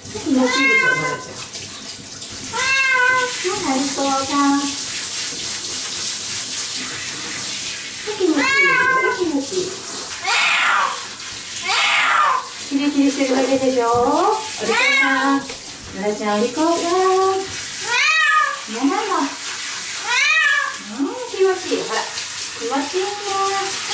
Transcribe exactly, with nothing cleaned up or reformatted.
気持ちいいでしょ、のらちゃん。はい、そうさん。気持ちいいよ、気持ちいい。キリキリしてるだけでしょ。お利口さん。のらちゃん、お利口さん。ママも。うん、気持ちいい。ほら、気持ちいいね。